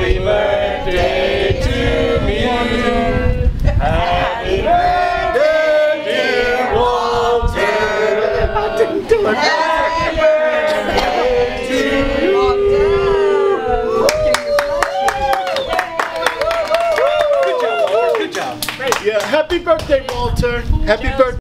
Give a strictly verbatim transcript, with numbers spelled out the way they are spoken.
Happy birthday to me. Happy birthday, dear Walter. I didn't do it. Happy birthday to you. Good job, Walter. Good job. Yeah, happy birthday, Walter. Happy birthday.